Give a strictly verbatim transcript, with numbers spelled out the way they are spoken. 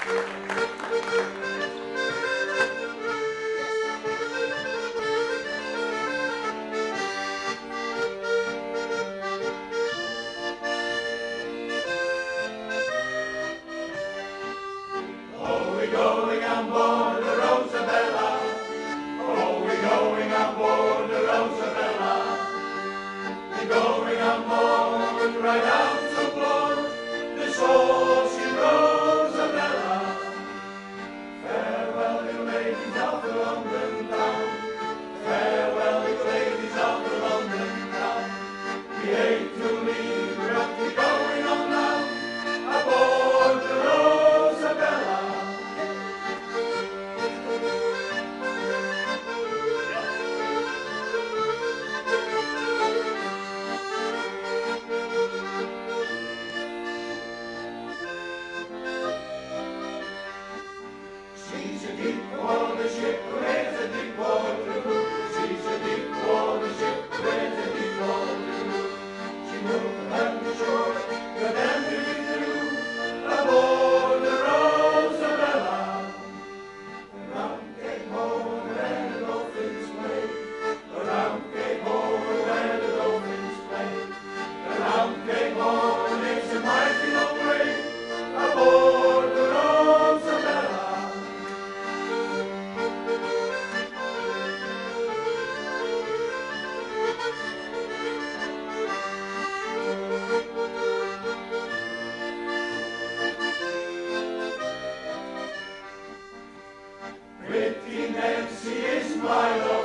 Oh, we're going on board the Rosabella. Oh, we're going on board the Rosabella. We're going on board right out to port, the saucy Rosabella. Farewell, you ladies of the London town. Farewell, you ladies of the London town. We hate to leave, but we're going on now, aboard the Rosabella. She's a deep water ship, where's a deep water crew? She's a deep water ship, where's a deep water crew? She moved along the shore, but then we withdrew, aboard the Rosabella. Around Cape Horn where the dolphins play, around Cape Horn where the dolphins play, around Cape Horn it's a mighty long way, aboard the Rosabella. Pretty Nancy is my love.